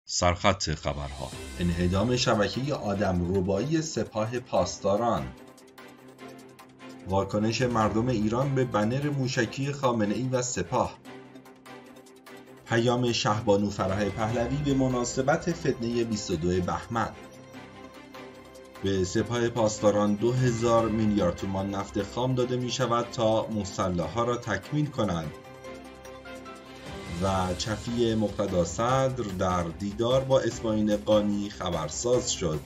سرخط خبرها: انهدام شبکه آدمربایی سپاه پاسداران، واکنش مردم ایران به بنر موشکی خامنه‌ای و سپاه، پیام شهبانو فرح پهلوی به مناسبت فتنه 22 بهمن، به سپاه پاسداران 2000 میلیارد تومان نفت خام داده می شود تا مسلح‌ها را تکمیل کنند و چفی مقتدا صدر در دیدار با اسماعیل قانی خبرساز شد.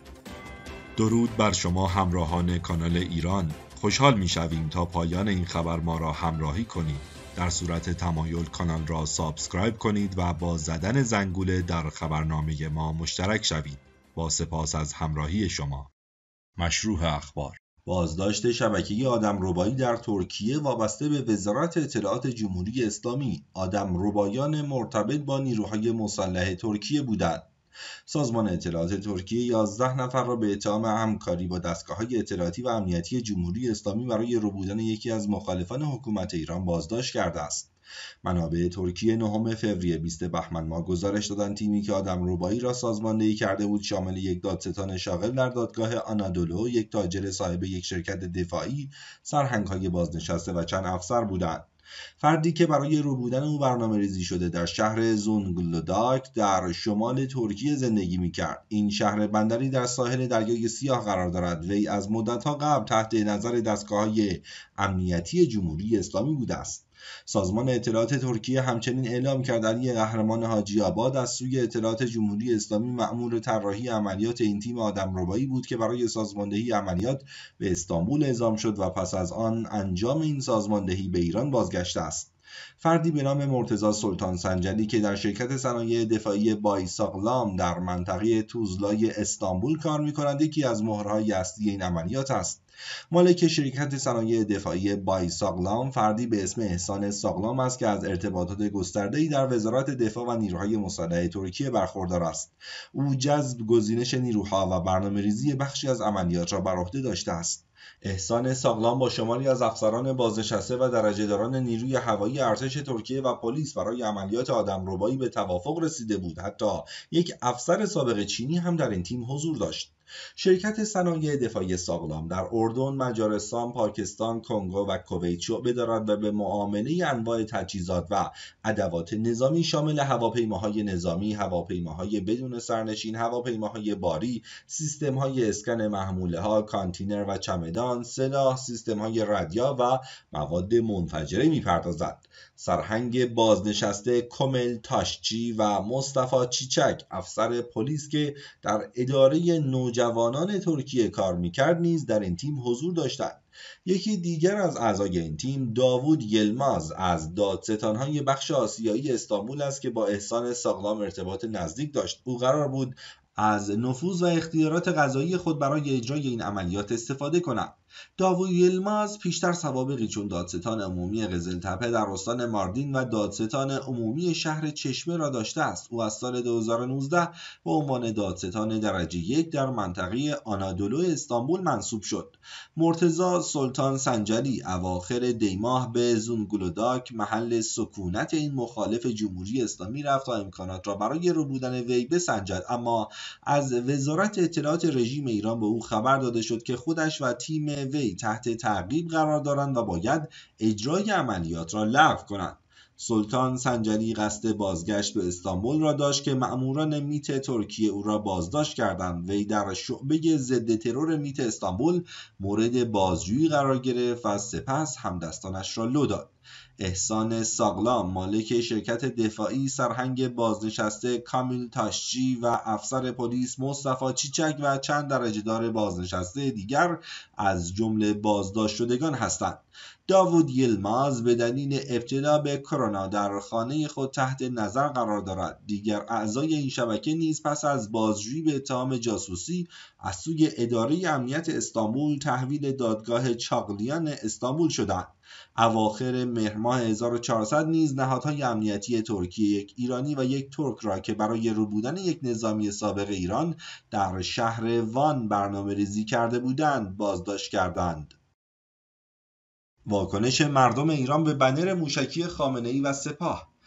درود بر شما همراهان کانال ایران. خوشحال می‌شویم تا پایان این خبر ما را همراهی کنید. در صورت تمایل کانال را سابسکرایب کنید و با زدن زنگوله در خبرنامه ما مشترک شوید. با سپاس از همراهی شما. مشروح اخبار: بازداشت شبکه آدمربایی در ترکیه وابسته به وزارت اطلاعات جمهوری اسلامی. آدمربایان مرتبط با نیروهای مسلح ترکیه بودند. سازمان اطلاعات ترکیه 11 نفر را به اتهام همکاری با دستگاه‌های اطلاعاتی و امنیتی جمهوری اسلامی برای ربودن یکی از مخالفان حکومت ایران بازداشت کرده است. منابع ترکیه 9 فوریه 20 بهمن ماه گزارش دادند تیمی که آدمربایی را سازماندهی کرده بود شامل یک دادستان شاغل در دادگاه آنادولو، یک تاجر صاحب یک شرکت دفاعی، سرهنگ‌های بازنشسته و چند افسر بودند. فردی که برای ربودن او برنامه‌ریزی شده در شهر زونگولداک در شمال ترکیه زندگی می‌کرد. این شهر بندری در ساحل دریای سیاه قرار دارد. وی از مدت‌ها قبل تحت نظر دستگاه‌های امنیتی جمهوری اسلامی بوده است. سازمان اطلاعات ترکیه همچنین اعلام کرد علی قهرمان حاجی آباد از سوی اطلاعات جمهوری اسلامی مأمور طراحی عملیات این تیم آدمربایی بود که برای سازماندهی عملیات به استانبول اعزام شد و پس از آن انجام این سازماندهی به ایران بازگشته است. فردی به نام مرتضی سلطان سنجلی که در شرکت صنایع دفاعی بایساغلام در منطقه توزلای استانبول کار می‌کند یکی از مهرهای اصلی این عملیات است. مالک شرکت صنایع دفاعی بایساغلام فردی به اسم احسان ساغلام است که از ارتباطات گسترده‌ای در وزارت دفاع و نیروهای مسلح ترکیه برخوردار است. او جذب، گزینش نیروها و برنامه‌ریزی بخشی از عملیات را بر عهده داشته است. احسان ساغلام با شماری از افسران بازنشسته و درجه‌داران نیروی هوایی ارتش ترکیه و پلیس برای عملیات آدمربایی به توافق رسیده بود. حتی یک افسر سابق چینی هم در این تیم حضور داشت. شرکت صنایع دفاعی ساغلام در اردن، مجارستان، پاکستان، کنگو و کویت شعبه دارد و به معامله انواع تجهیزات و ادوات نظامی شامل هواپیماهای نظامی، هواپیماهای بدون سرنشین، هواپیماهای باری، سیستم‌های اسکن محموله‌ها، کانتینر و چمدان، سلاح، سیستم‌های رادیو و مواد منفجره می‌پردازد. سرهنگ بازنشسته کمل تاشچی و مصطفی چیچک، افسر پلیس که در اداره نوجوانان ترکیه کار می‌کرد، نیز در این تیم حضور داشتند. یکی دیگر از اعضای این تیم داوود یلماز از دادستان‌های بخش آسیایی استانبول است که با احسان ساغلام ارتباط نزدیک داشت. او قرار بود از نفوذ و اختیارات قضایی خود برای اجرای این عملیات استفاده کند. داوود یلماز پیشتر سوابقی چون دادستان عمومی قزل‌تپه در استان ماردین و دادستان عمومی شهر چشمه را داشته است. او از سال 2019 به عنوان دادستان درجه 1 در منطقه آنادولو استانبول منصوب شد. مرتضی سلطان سنجلی اواخر دیماه به زونگولداک، محل سکونت این مخالف جمهوری اسلامی، رفت تا امکانات را برای ربودن وی بسنجد، اما از وزارت اطلاعات رژیم ایران به او خبر داده شد که خودش و تیم وی تحت تعقیب قرار دارند و باید اجرای عملیات را لغو کنند. سلطان سنجلی قصد بازگشت به استانبول را داشت که مأموران میت ترکیه او را بازداشت کردند. وی در شعبه ضد ترور میت استانبول مورد بازجویی قرار گرفت و سپس همدستانش را لو داد. احسان ساغلام، مالک شرکت دفاعی، سرهنگ بازنشسته کامیل تاشچی و افسر پلیس مصطفی چیچک و چند درجه‌دار بازنشسته دیگر از جمله بازداشت شدگان هستند. داوود یلماز به دلیل ابتلا به کرونا در خانه خود تحت نظر قرار دارد. دیگر اعضای این شبکه نیز پس از بازجویی به اتهام جاسوسی از سوی اداره امنیت استانبول تحویل دادگاه چاغلیان استانبول شدند. اواخر مهر ماه 1400 نیز نهادهای امنیتی ترکیه یک ایرانی و یک ترک را که برای ربودن یک نظامی سابق ایران در شهر وان برنامه‌ریزی کرده بودند بازداشت کردند. واکنش مردم ایران به بنر موشکی خامنه‌ای و سپاه: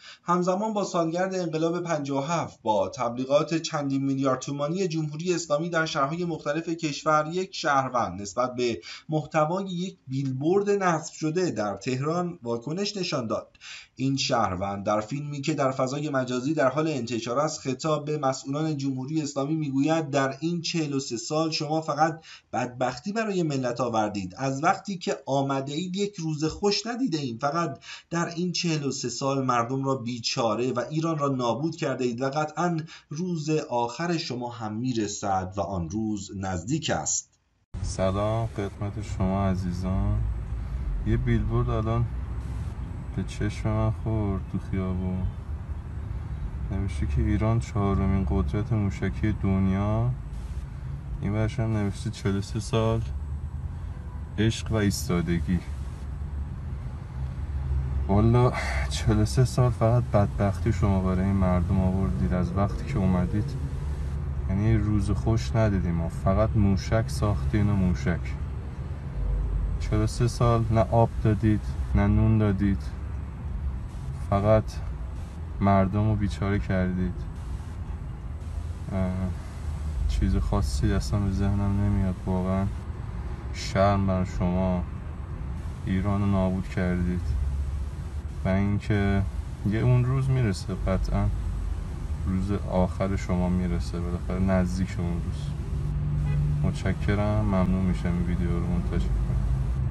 همزمان با سالگرد انقلاب 57 با تبلیغات چندین میلیارد تومانی جمهوری اسلامی در شهرهای مختلف کشور، یک شهروند نسبت به محتوای یک بیلبورد نصب شده در تهران واکنش نشان داد. این شهروند در فیلمی که در فضای مجازی در حال انتشار است خطاب به مسئولان جمهوری اسلامی میگوید در این 43 سال شما فقط بدبختی برای ملت آوردید. از وقتی که آمده اید یک روز خوش ندیده ایم. فقط در این 43 سال مردم را بیچاره و ایران را نابود کرده اید و قطعا روز آخر شما هم میرسد و آن روز نزدیک است. سلام خدمت شما عزیزان. یه بیلبورد الان به چشم من خورد تو خیابون، نوشته که ایران 4مین قدرت موشکی دنیا. این ورش هم نوشته 43 سال عشق و ایستادگی. والا 43 سال فقط بدبختی شما برای این مردم آوردید. از وقتی که اومدید یعنی روز خوش ندیدیم، ما فقط موشک ساختین و موشک. 43 سال نه آب دادید نه نون دادید، فقط مردم رو بیچاره کردید. چیز خاصی اصلا به ذهنم نمیاد. واقعا شرم بر شما، ایران رو نابود کردید. و اینکه یه اون روز میرسه، قطعا روز آخر شما میرسه، بالاخره نزدیک اون روز. متشکرم، ممنون میشم این ویدیو رو منتشر کنید.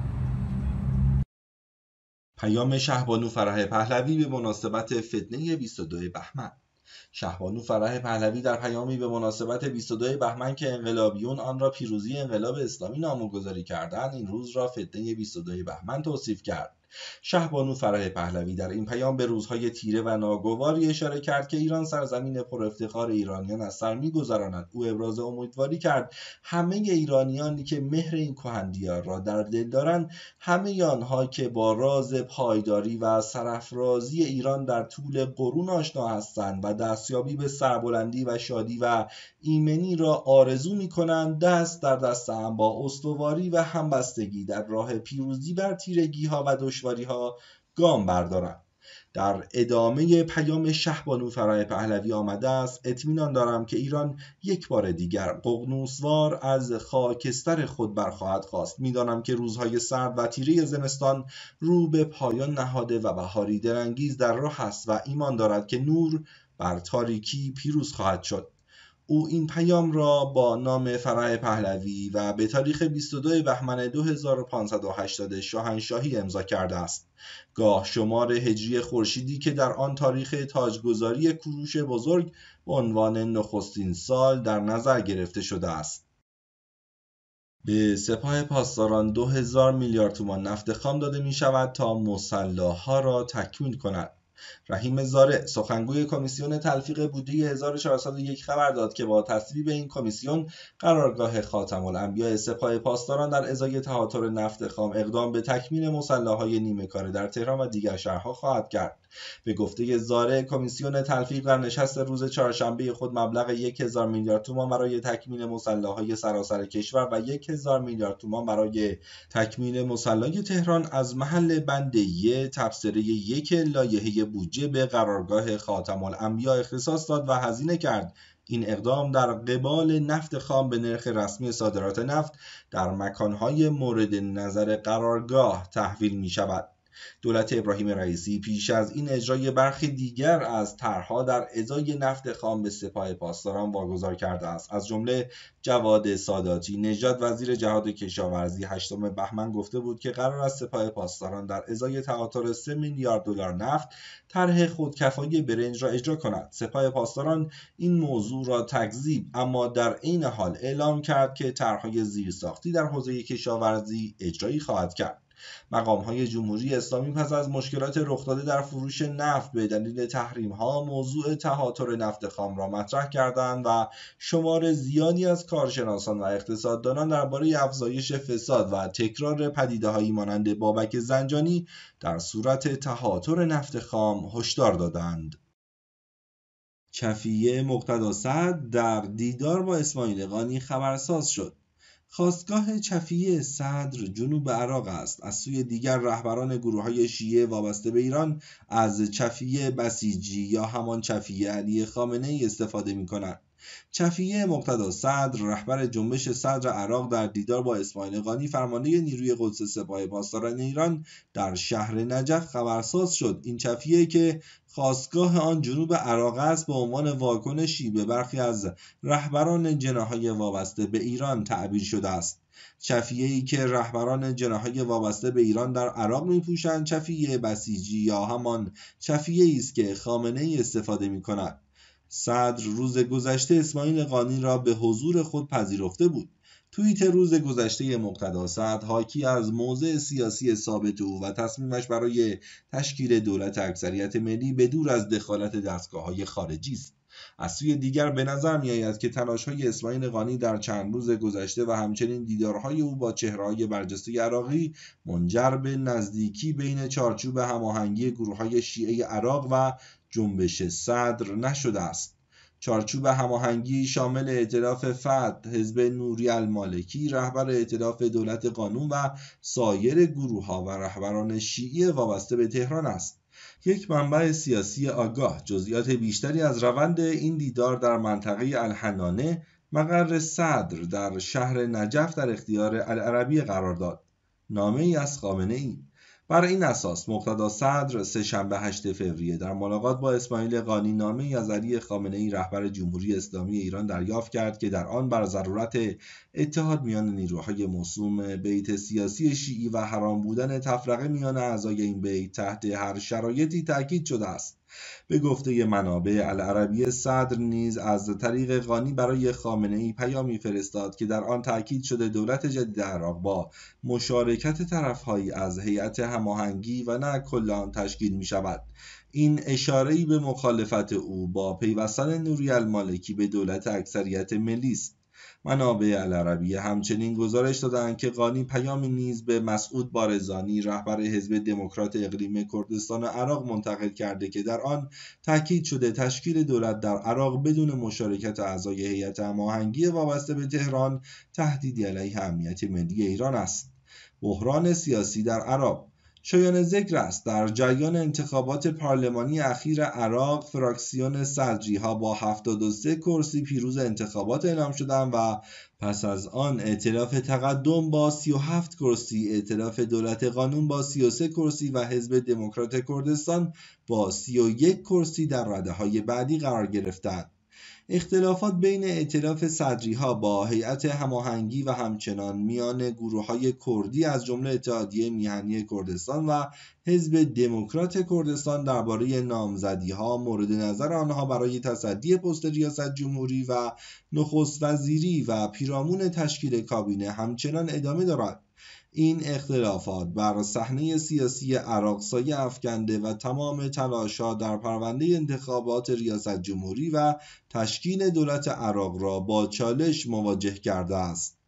پیام شهبانو فرح پهلوی به مناسبت فتنه 22 بهمن. شهبانو فرح پهلوی در پیامی به مناسبت 22 بهمن که انقلابیون آن را پیروزی انقلاب اسلامی نامگذاری کردند، این روز را فتنه 22 بهمن توصیف کرد. شهبانو فرح پهلوی در این پیام به روزهای تیره و ناگواری اشاره کرد که ایران سرزمین پر افتخار ایرانیان از سر می‌گذراند. او ابراز امیدواری کرد همه ایرانیانی که مهر این کهندیار را در دل دارند، همه آنها که با راز پایداری و سرافرازی ایران در طول قرون آشنا هستند و دستیابی به سربلندی و شادی و ایمنی را آرزو می‌کنند، دست در دست هم با استواری و همبستگی در راه پیروزی بر تیرگی‌ها و دشواری‌ها گام بردارند. در ادامه پیام شهبانو فرح پهلوی آمده است: اطمینان دارم که ایران یک بار دیگر ققنوسوار از خاکستر خود برخواهد خاست. میدانم که روزهای سرد و تیره زمستان رو به پایان نهاده و بهاری دلانگیز در راه است و ایمان دارد که نور بر تاریکی پیروز خواهد شد. او این پیام را با نام فرح پهلوی و به تاریخ 22 بهمن 2580 شاهنشاهی امضا کرده است. گاه شمار هجری خورشیدی که در آن تاریخ تاجگذاری کوروش بزرگ به عنوان نخستین سال در نظر گرفته شده است. به سپاه پاسداران 2000 میلیارد تومان نفت خام داده می شود تا مسلاح‌ها را تکمیل کند. رحیم زارع سخنگوی کمیسیون تلفیق بودجه 1401 خبر داد که با تصویب این کمیسیون قرارگاه خاتم الانبیاء سپاه پاسداران در ازای تهاتر نفت خام اقدام به تکمیل مسلاح‌های نیمه کاره در تهران و دیگر شهرها خواهد کرد. به گفته زارع، کمیسیون تلفیق در نشست روز چهارشنبه خود مبلغ 1000 میلیارد تومان برای تکمیل مسلاح‌های سراسر کشور و 1000 میلیارد تومان برای تکمیل مسلح تهران از محل بند ی تبصره 1 لایحه بودجه به قرارگاه خاتم الانبیاء اختصاص داد و هزینه کرد. این اقدام در قبال نفت خام به نرخ رسمی صادرات نفت در مکانهای مورد نظر قرارگاه تحویل می شود. دولت ابراهیم رئیسی پیش از این اجرای برخی دیگر از طرح‌ها در ازای نفت خام به سپاه پاسداران واگذار کرده است. از جمله جواد ساداتی نژاد وزیر جهاد کشاورزی 8 بهمن گفته بود که قرار است سپاه پاسداران در ازای تهاتر 3 میلیارد دلار نفت طرح خودکفایی برنج را اجرا کند. سپاه پاسداران این موضوع را تکذیب اما در عین حال اعلام کرد که طرح‌های زیرساختی در حوزه کشاورزی اجرایی خواهد کرد. مقام‌های جمهوری اسلامی پس از مشکلات رخ داده در فروش نفت به دلیل تحریم‌ها موضوع تهاتر نفت خام را مطرح کردند و شمار زیادی از کارشناسان و اقتصاددانان درباره افزایش فساد و تکرار پدیده‌هایی مانند بابک زنجانی در صورت تهاتر نفت خام هشدار دادند. کفیه مقتدا سعد در دیدار با اسماعیل قانی خبرساز شد. خاستگاه چفیه صدر جنوب عراق است. از سوی دیگر رهبران گروه‌های شیعه وابسته به ایران از چفیه بسیجی یا همان چفیه علی خامنه‌ای استفاده می‌کنند. چفیه مقتدا صدر رهبر جنبش صدر عراق در دیدار با اسماعیل قانی فرمانده نیروی قدس سپاه پاسداران ایران در شهر نجف خبرساز شد. این چفیه که خاستگاه آن جنوب عراق است به عنوان واکنشی به برخی از رهبران جناح‌های وابسته به ایران تعبیر شده است. چفیه‌ای که رهبران جناح‌های وابسته به ایران در عراق می‌پوشند چفیه بسیجی یا همان چفیه‌ای است که خامنه‌ای استفاده می‌کند. صدر روز گذشته اسماعیل قانی را به حضور خود پذیرفته بود. توییت روز گذشته مقتدا صدر حاکی از موضع سیاسی ثابت او و تصمیمش برای تشکیل دولت اکثریت ملی به دور از دخالت دستگاه‌های خارجی است. از سوی دیگر به نظر می‌آید که تلاش‌های اسماعیل قانی در چند روز گذشته و همچنین دیدارهای او با چهره‌های برجسته عراقی منجر به نزدیکی بین چارچوب هماهنگی گروه‌های شیعه عراق و جنبش صدر نشده است. چارچوب هماهنگی شامل ائتلاف فتح، حزب نوری المالکی، رهبر ائتلاف دولت قانون و سایر گروه‌ها و رهبران شیعی وابسته به تهران است. یک منبع سیاسی آگاه جزئیات بیشتری از روند این دیدار در منطقه الحنانه مقر صدر در شهر نجف در اختیار العربی قرار داد. نامه‌ای از خامنه‌ای. بر این اساس مقتدا صدر سه‌شنبه 8 فوریه در ملاقات با اسماعیل قانی نامه‌ای از علی خامنه‌ای رهبر جمهوری اسلامی ایران دریافت کرد که در آن بر ضرورت اتحاد میان نیروهای موسوم بیت سیاسی شیعی و حرام بودن تفرقه میان اعضای این بیت تحت هر شرایطی تاکید شده است. به گفته منابع العربی صدر نیز از طریق قانی برای خامنه‌ای پیامی فرستاد که در آن تاکید شده دولت جدید عراق با مشارکت طرف‌هایی از هیئت هماهنگی و نه کل آن تشکیل می‌شود. این اشاره‌ای به مخالفت او با پیوستن نوری المالکی به دولت اکثریت ملی است. منابع العربیه همچنین گزارش دادند که قانی پیامی نیز به مسعود بارزانی رهبر حزب دموکرات اقلیم کردستان عراق منتقل کرده که در آن تاکید شده تشکیل دولت در عراق بدون مشارکت اعضای هیئت هماهنگی وابسته به تهران تهدیدی علیه امنیت ملی ایران است. بحران سیاسی در عراق شایان ذکر است در جریان انتخابات پارلمانی اخیر عراق فراکسیون صدری‌ها با 73 کرسی پیروز انتخابات اعلام شدند و پس از آن ائتلاف تقدم با 37 کرسی، ائتلاف دولت قانون با 33 کرسی و حزب دموکرات کردستان با 31 کرسی در رده‌های بعدی قرار گرفتند. اختلافات بین ائتلاف صدری‌ها با هیئت هماهنگی و همچنان میان گروه‌های کردی از جمله اتحادیه میهنی کردستان و حزب دموکرات کردستان درباره نامزدی‌ها مورد نظر آنها برای تصدی پست ریاست جمهوری و نخست وزیری و پیرامون تشکیل کابینه همچنان ادامه دارد. این اختلافات بر صحنه سیاسی عراق سایه افکنده و تمام تلاش‌ها در پرونده انتخابات ریاست جمهوری و تشکیل دولت عراق را با چالش مواجه کرده است.